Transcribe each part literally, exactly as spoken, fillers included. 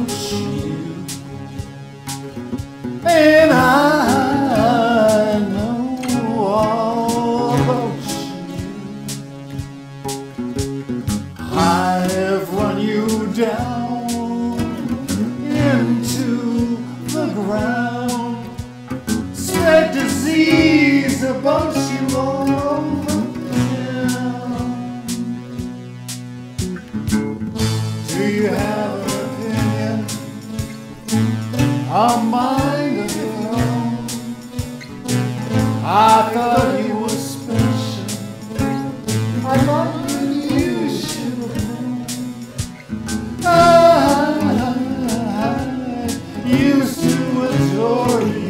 about you, and I know all about you. I have run you down into the ground, spread disease about you all over town. Do you have an opinion, a mind of your own? I thought you were special, I thought you should have known. I used to adore you,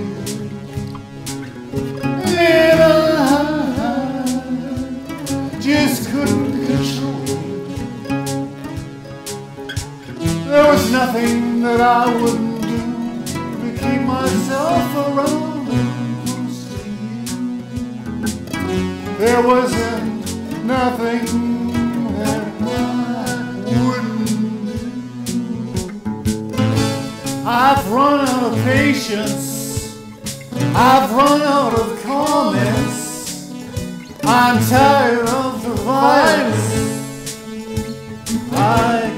and I just couldn't control you. There was nothing that I wouldn't do to keep myself around and close to you. There wasn't nothing that I wouldn't do. I've run out of patience, I've run out of comments. I'm tired of the violence. I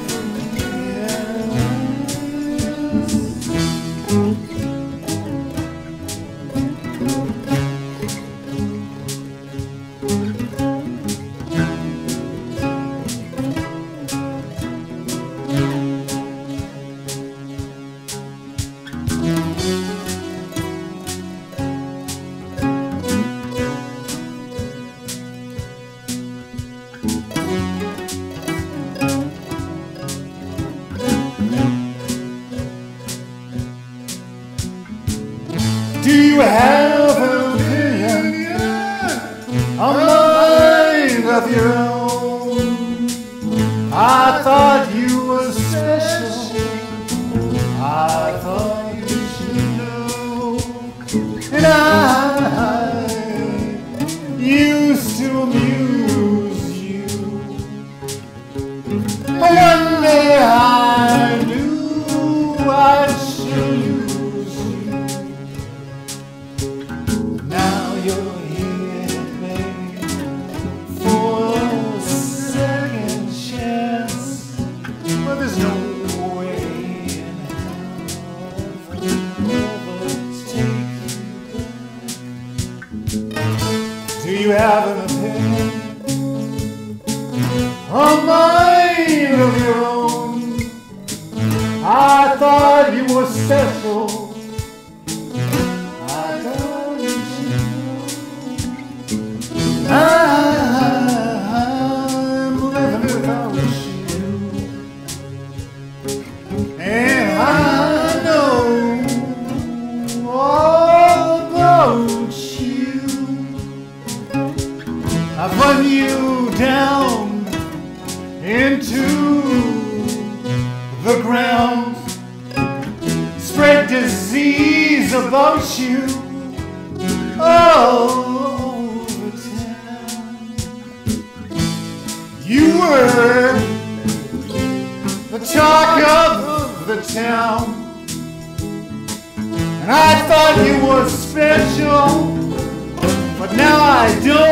Do you have an opinion, a mind of your own? I thought you were special, I thought you should know. And I used to amuse you, but one day I knew I should lose you. Now you're here, baby, for a second chance, but there's no way in hell for love to take you back. Do you have an opinion, a mind of your own? I thought you were special, I'm living without you, and I know all about you. I've run you down into the ground, spread disease about you. Oh, you were the talk of the town, and I thought you were special, but now I don't.